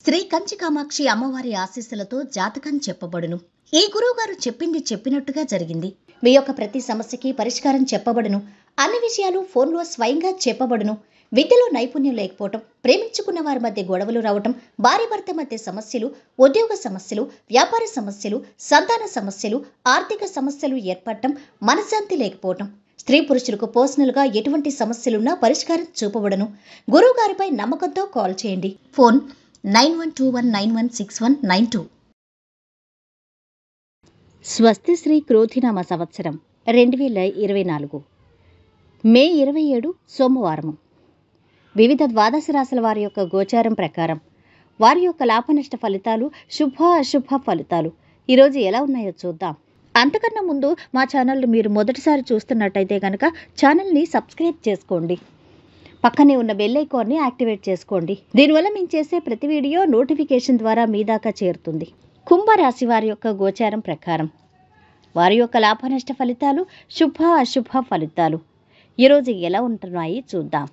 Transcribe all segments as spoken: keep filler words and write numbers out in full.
శ్రీ కంచి కామాక్షి అమ్మవారి ఆశీస్సులతో జాతకం చెప్పబడును. ఈ గురువుగారు చెప్పింది చెప్పినట్టుగా జరిగింది. మీ యొక్క ప్రతి సమస్యకి పరిష్కారం చెప్పబడును. అన్ని విషయాలు ఫోన్లో స్వయంగా చెప్పబడును. విద్యలో నైపుణ్యం లేకపోవటం, ప్రేమించుకున్న వారి మధ్య గొడవలు రావటం, భార్య భర్త మధ్య సమస్యలు, ఉద్యోగ సమస్యలు, వ్యాపార సమస్యలు, సంతాన సమస్యలు, ఆర్థిక సమస్యలు ఏర్పడటం, మనశ్శాంతి లేకపోవటం, స్త్రీ పురుషులకు పర్సనల్గా ఎటువంటి సమస్యలున్నా పరిష్కారం చూపబడును. గురువు గారిపై నమ్మకంతో కాల్ చేయండి. Phone nine one two one nine one six one nine two. స్వస్తి శ్రీ క్రోధినామ సంవత్సరం రెండు వేల ఇరవై నాలుగు మే ఇరవై ఏడు సోమవారము. వివిధ ద్వాదశ రాశుల వారి యొక్క గోచారం ప్రకారం వారి యొక్క లాభనష్ట ఫలితాలు, శుభ అశుభ ఫలితాలు ఈరోజు ఎలా ఉన్నాయో చూద్దాం. అంతకన్నా ముందు మా ఛానల్ని మీరు మొదటిసారి చూస్తున్నట్టయితే కనుక ఛానల్ని సబ్స్క్రైబ్ చేసుకోండి. పక్కనే ఉన్న బెల్ ఐకాన్ని యాక్టివేట్ చేసుకోండి. దీనివల్ల మేము చేసే ప్రతి వీడియో నోటిఫికేషన్ ద్వారా మీ దాకా చేరుతుంది. కుంభరాశి వారి యొక్క గోచారం ప్రకారం వారి యొక్క లాభనష్ట ఫలితాలు, శుభ అశుభ ఫలితాలు ఈరోజు ఎలా ఉంటున్నాయి చూద్దాం.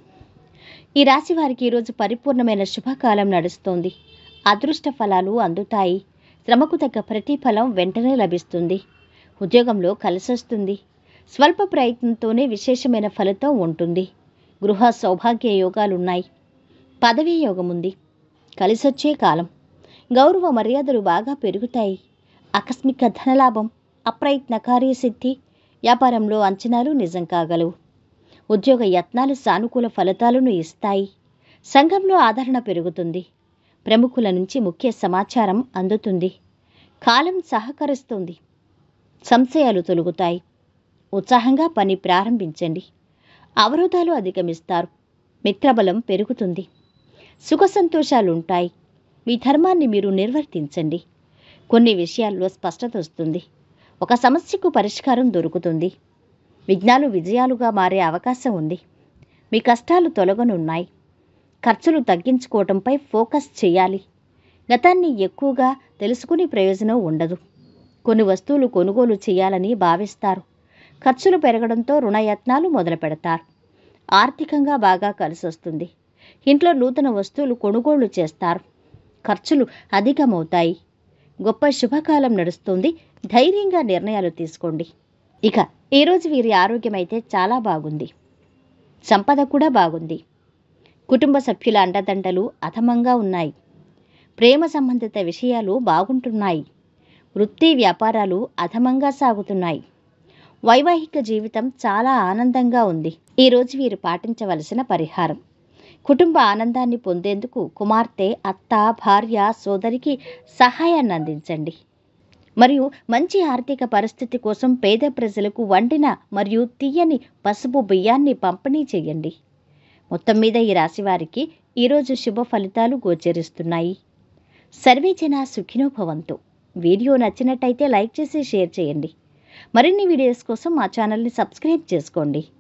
ఈ రాశి వారికి ఈరోజు పరిపూర్ణమైన శుభకాలం నడుస్తోంది. అదృష్ట ఫలాలు అందుతాయి. శ్రమకు తగ్గ ప్రతిఫలం వెంటనే లభిస్తుంది. ఉద్యోగంలో కలిసొస్తుంది. స్వల్ప ప్రయత్నంతోనే విశేషమైన ఫలితం ఉంటుంది. గృహ సౌభాగ్య యోగాలున్నాయి. పదవీ యోగం ఉంది. కలిసొచ్చే కాలం. గౌరవ మర్యాదలు బాగా పెరుగుతాయి. ఆకస్మిక ధనలాభం, అప్రయత్న కార్యసిద్ధి, వ్యాపారంలో అంచనాలు నిజం కాగలవు. ఉద్యోగ యత్నాలు సానుకూల ఫలితాలను ఇస్తాయి. సంఘంలో ఆదరణ పెరుగుతుంది. ప్రముఖుల నుంచి ముఖ్య సమాచారం అందుతుంది. కాలం సహకరిస్తుంది. సంశయాలు తొలగుతాయి. ఉత్సాహంగా పని ప్రారంభించండి. అవరోధాలు అధిగమిస్తారు. మిత్రబలం పెరుగుతుంది. సుఖ సంతోషాలుంటాయి. మీ ధర్మాన్ని మీరు నిర్వర్తించండి. కొన్ని విషయాల్లో స్పష్టత వస్తుంది. ఒక సమస్యకు పరిష్కారం దొరుకుతుంది. విఘ్నాలు విజయాలుగా మారే అవకాశం ఉంది. మీ కష్టాలు తొలగనున్నాయి. ఖర్చులు తగ్గించుకోవటంపై ఫోకస్ చేయాలి. గతాన్ని ఎక్కువగా తెలుసుకుని ప్రయోజనం ఉండదు. కొన్ని వస్తువులు కొనుగోలు చేయాలని భావిస్తారు. ఖర్చులు పెరగడంతో రుణయత్నాలు మొదలు పెడతారు. ఆర్థికంగా బాగా కలిసొస్తుంది. ఇంట్లో నూతన వస్తువులు కొనుగోలు చేస్తారు. ఖర్చులు అధికమవుతాయి. గొప్ప శుభకాలం నడుస్తుంది. ధైర్యంగా నిర్ణయాలు తీసుకోండి. ఇక ఈరోజు వీరి ఆరోగ్యం అయితే చాలా బాగుంది. సంపద కూడా బాగుంది. కుటుంబ సభ్యుల అండదండలు అధమంగా ఉన్నాయి. ప్రేమ సంబంధిత విషయాలు బాగుంటున్నాయి. వృత్తి వ్యాపారాలు అధమంగా సాగుతున్నాయి. వైవాహిక జీవితం చాలా ఆనందంగా ఉంది. ఈరోజు వీరు పాటించవలసిన పరిహారం: కుటుంబ ఆనందాన్ని పొందేందుకు కుమార్తె, అత్త, భార్య, సోదరికి సహాయాన్ని అందించండి. మరియు మంచి ఆర్థిక పరిస్థితి కోసం పేద ప్రజలకు వండిన మరియు తీయని పసుపు బియ్యాన్ని పంపిణీ చేయండి. మొత్తం మీద ఈ రాశి వారికి ఈరోజు శుభ ఫలితాలు గోచరిస్తున్నాయి. సర్వే జన సుఖినో భవంతు. వీడియో నచ్చినట్టయితే లైక్ చేసి షేర్ చేయండి. మరిన్ని వీడియోస్ కోసం మా ఛానల్ని సబ్స్క్రైబ్ చేసుకోండి.